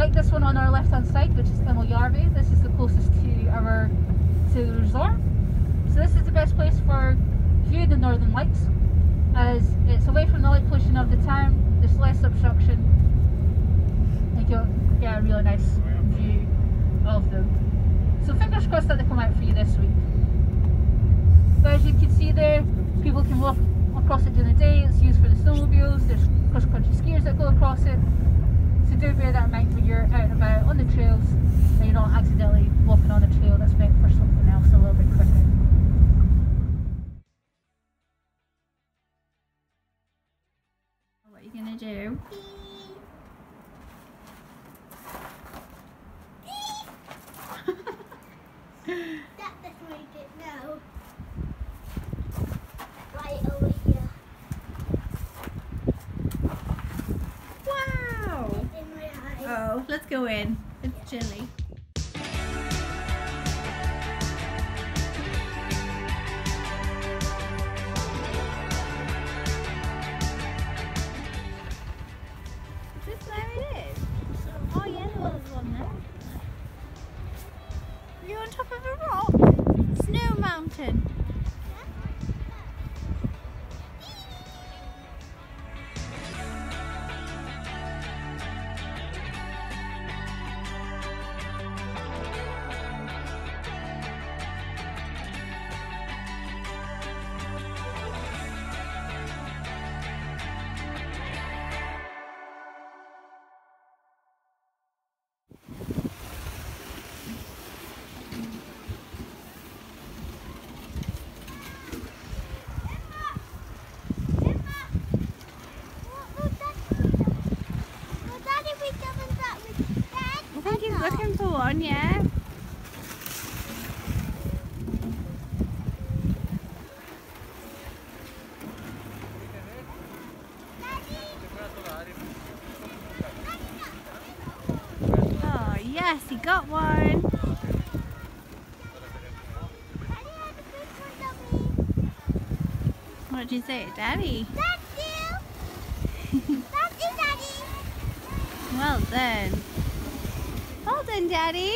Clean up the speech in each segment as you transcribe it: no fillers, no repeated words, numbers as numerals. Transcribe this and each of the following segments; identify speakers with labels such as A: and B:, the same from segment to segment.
A: like this one on our left hand side, which is Yarvi. This is the closest to the resort. So this is the best place for viewing the Northern Lights, as it's away from the light pollution of the town. There's less obstruction, and you'll get a really nice view of them. So fingers crossed that they come out for you this week. But as you can see there, people can walk across it during the day. It's used for the snowmobiles. There's cross-country skiers that go across it. So do bear that in mind when you're out and about on the trails, and you're not accidentally walking on a trail that's meant for something else a little bit quicker.
B: What are you gonna do?
C: That doesn't make it now. Right over here.
B: Wow!
C: It's in my eye.
B: Oh, let's go in. It's chilly. Is this where it is? Oh yeah, there was one there. Are you on top of a rock? Snow mountain. I think he's looking for one, yeah. Oh yes, he got one. What did you say, Daddy? Well done. Well done, Daddy.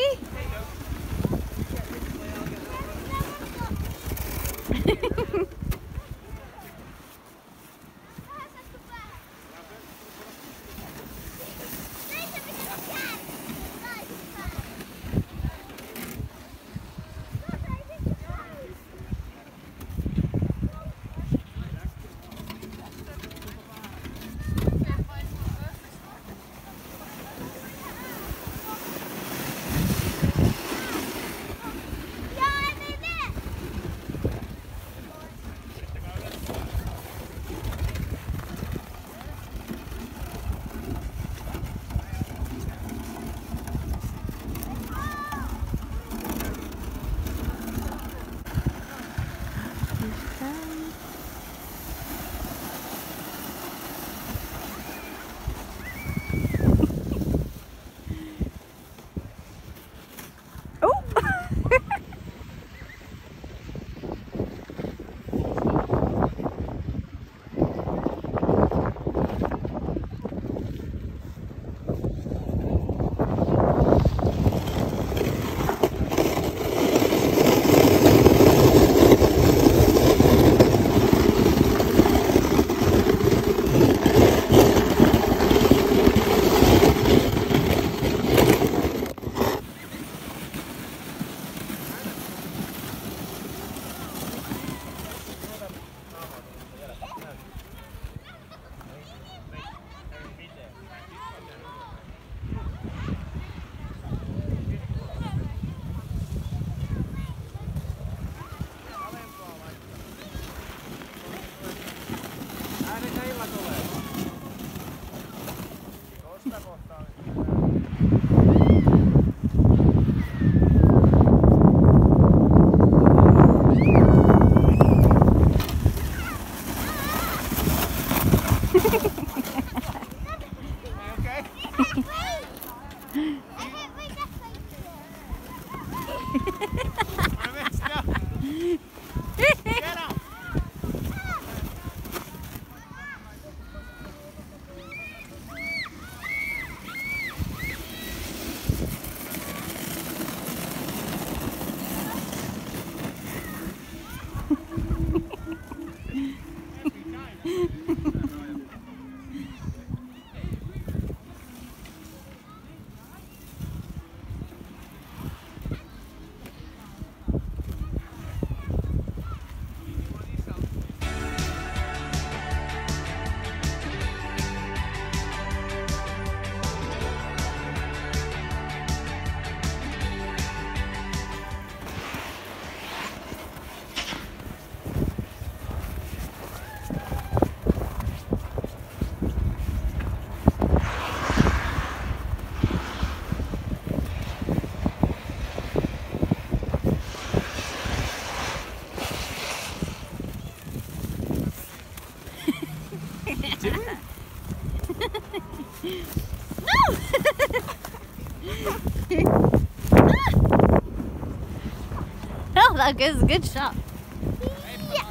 B: Look, it's a good shot. Yeah.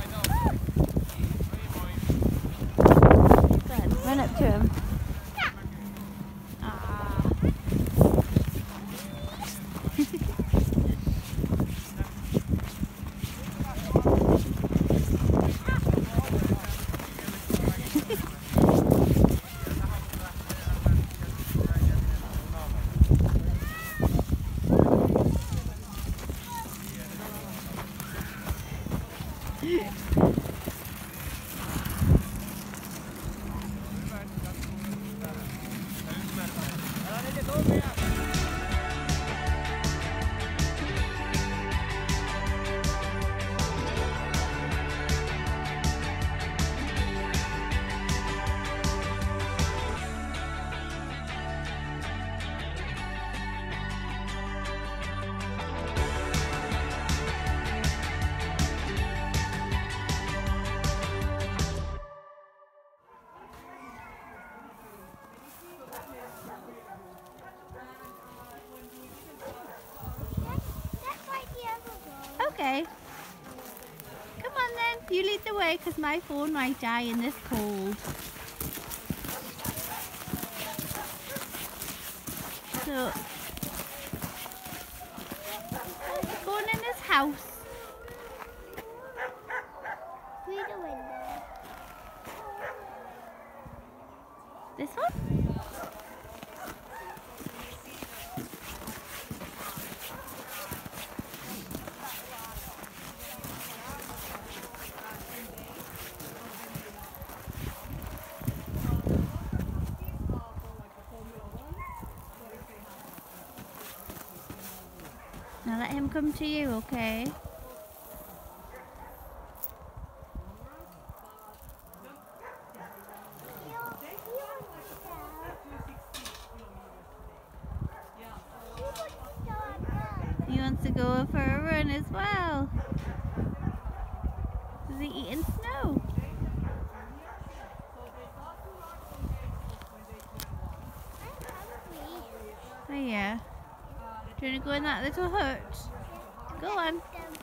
B: Good. Run up to him. Okay. Come on then, you lead the way because my phone might die in this cold. So, going in his house.
C: Through the window.
B: This one? Now let him come to you, okay? He wants to go for a run as well. Is he eating snow? Oh yeah. Do you want to go in that little hut? Go on.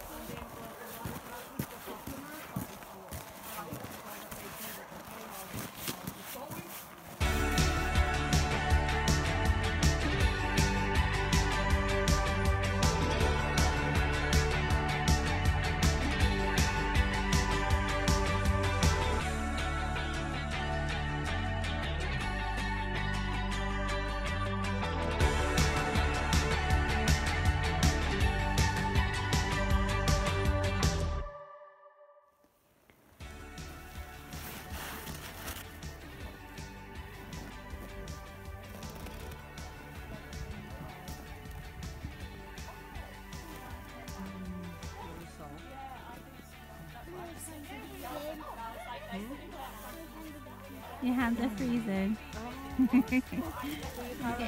B: Your hands are freezing. Okay.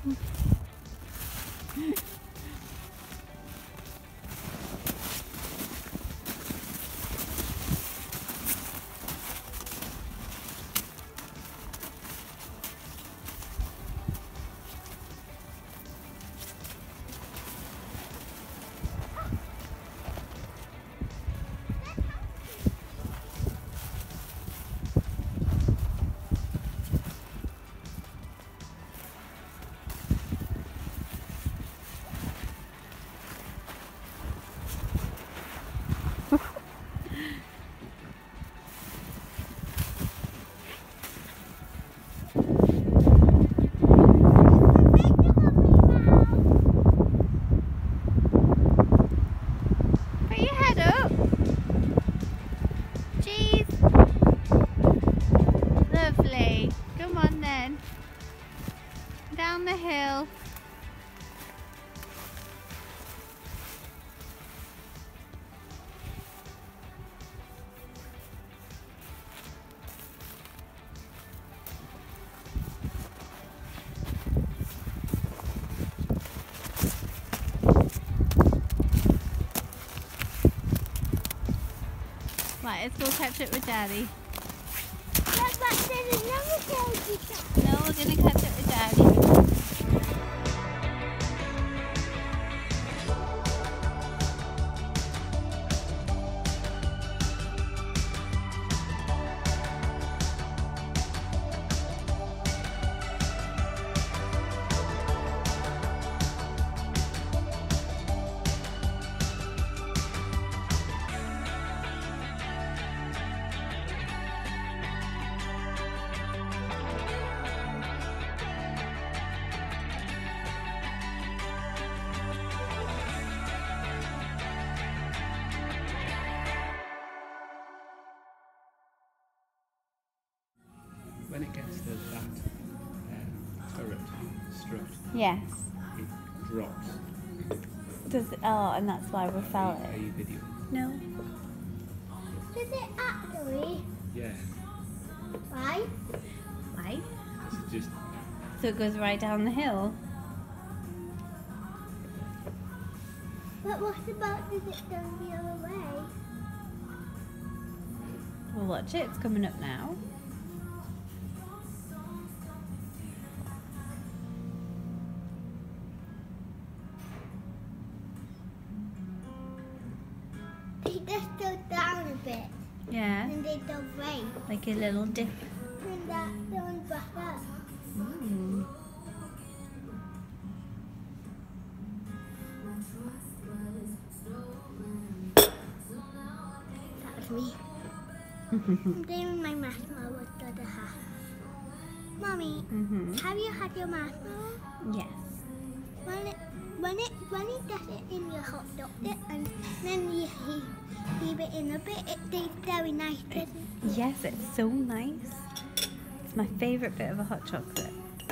B: Down the hill. Right, let's go catch up with Daddy. No, we're gonna catch up with Daddy.
D: When it gets to that turret strut,
B: Yes.
D: it drops.
B: Does it? Oh, and that's why we felt
D: Are
B: it.
D: you video?
B: No.
C: Does it actually?
D: Yeah.
C: Why?
B: Why?
D: It's just
B: So it goes right down the hill.
C: But what about does it go the other way?
B: Well, watch it. It's coming up now.
C: It just goes down a bit.
B: Yeah.
C: And they go right.
B: Like a little dip.
C: And that goes back up.
B: Ooh.
C: That was me. I'm doing my marshmallow with the other half. Mommy, have you had your marshmallow?
B: Yes.
C: When you get it in your hot dog dip and then you heat it in a bit, it tastes very nice, doesn't it?
B: Yes, it's so nice. It's my favourite bit of a hot chocolate.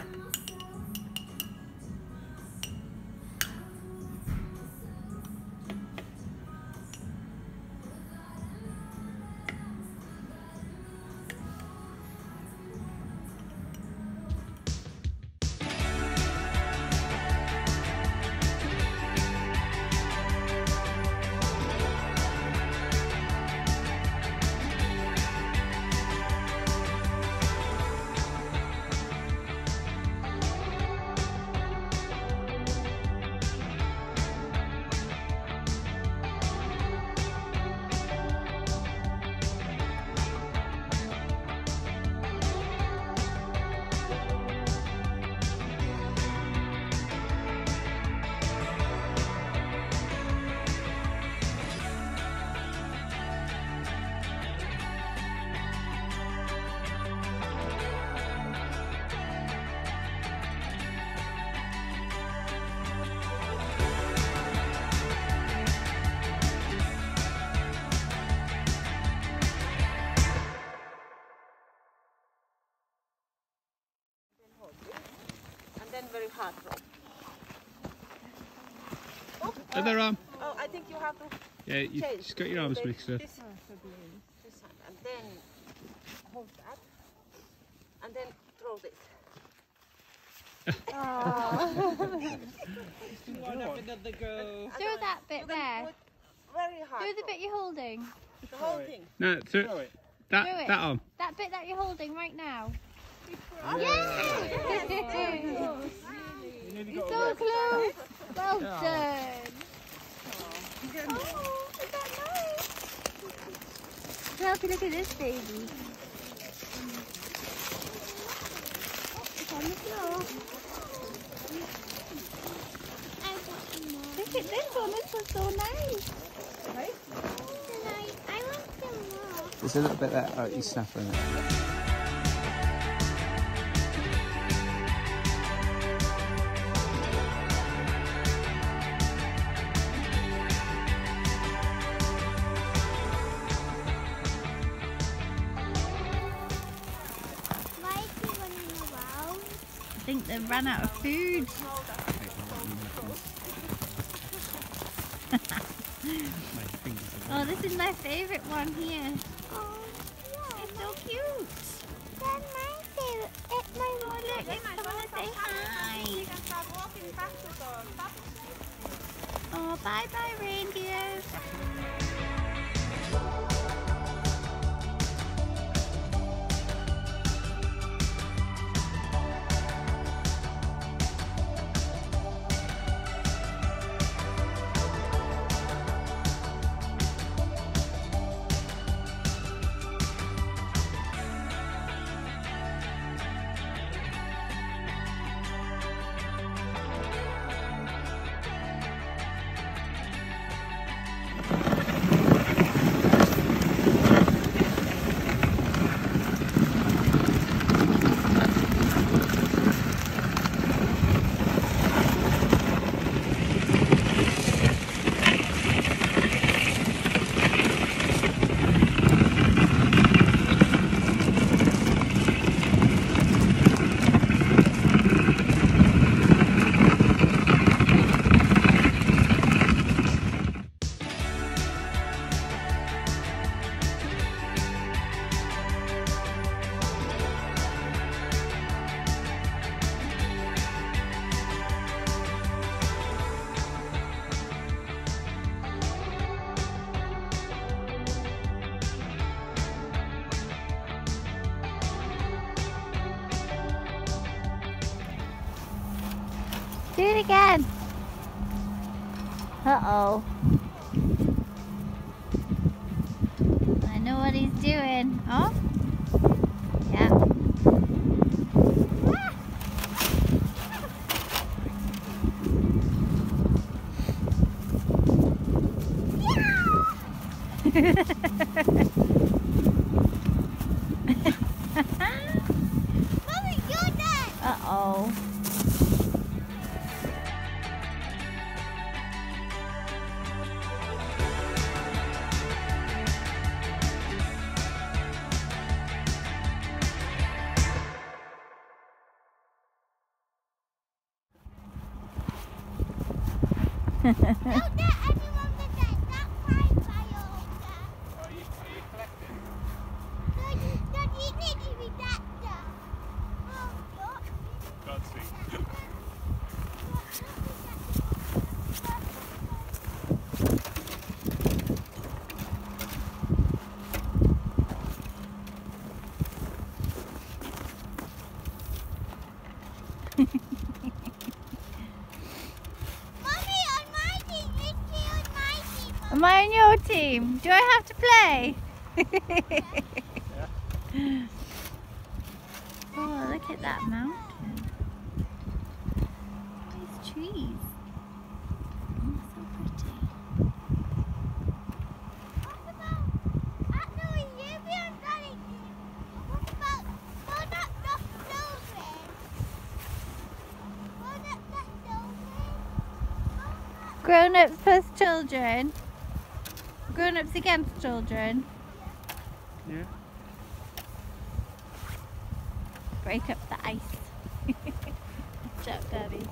E: Then very hard rope.
D: Are there arm?
E: Oh, I think you have to
D: Yeah, you
E: change.
D: just got your arms mixed up.
E: This hand, and then hold that, and then throw this.
B: Do that bit there.
E: Very hard.
B: Do the bit you're holding.
E: The whole thing.
D: No, throw
B: Do it.
D: that on.
B: That bit that you're holding right now.
C: Yeah.
B: You're so close. Well done. Oh, is that nice? Help you look at this baby. It's on the floor. Look at this one. This one's so nice.
C: I want some more.
D: There's a little bit there. Oh, he's snapping it.
C: Why is he running around?
B: I think they've run out of food. Oh, this is my favourite one here.
C: Oh, yeah.
B: It's so cute.
C: That's my favorite. It's my
B: Oh, look, it's coming to say hi.
E: You can start walking back to the
B: Oh, bye-bye, reindeers. Do it again. Uh-oh. I know what he's doing. Oh? Yeah.
C: Mommy, you're dead.
B: Uh-oh.
C: Don't let anyone forget that fine fire over there.
D: Are you collecting?
C: Don't you need to be that there? Oh, look.
D: Can't see.
C: Mommy, on my team. Richie on my team.
B: Am I on your team? Do I have to play? Oh, look at that mountain. These trees. Oh, so pretty.
C: What about actually you be on Daddy's team? What about grown-up children? Grown-up children?
B: Grown-ups plus children. Grown-ups against children.
D: Yeah.
B: Break up the ice. Watch out, Daddy.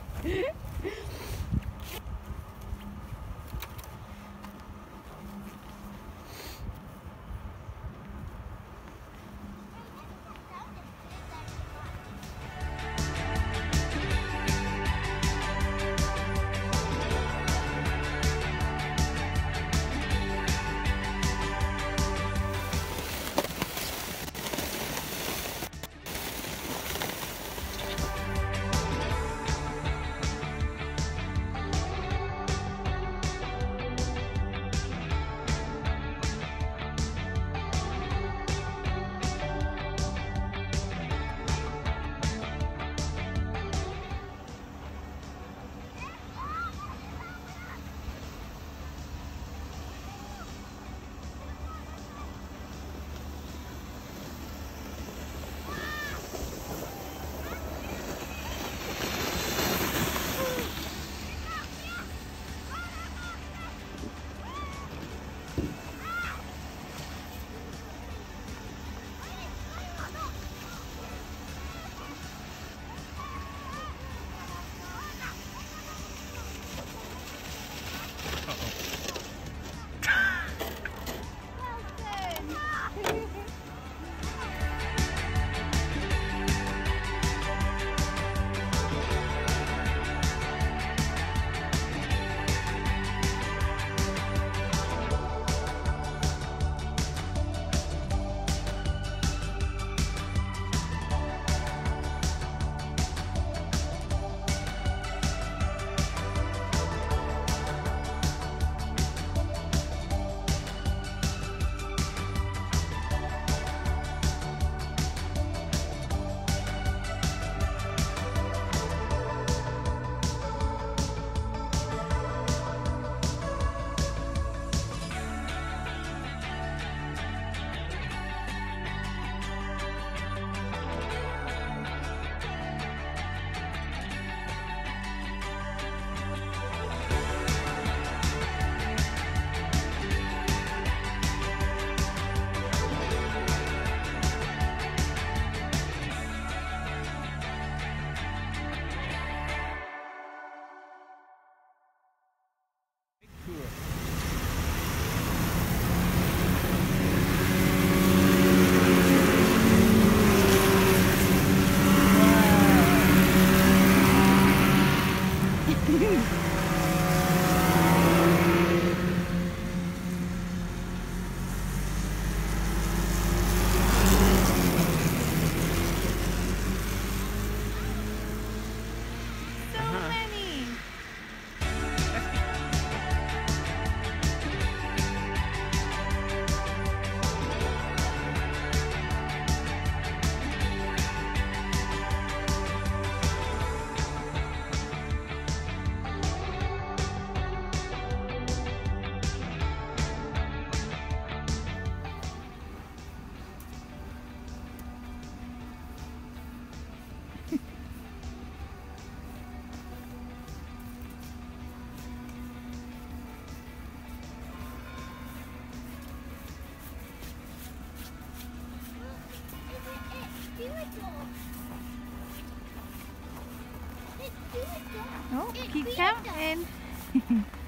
B: Oh, keep counting.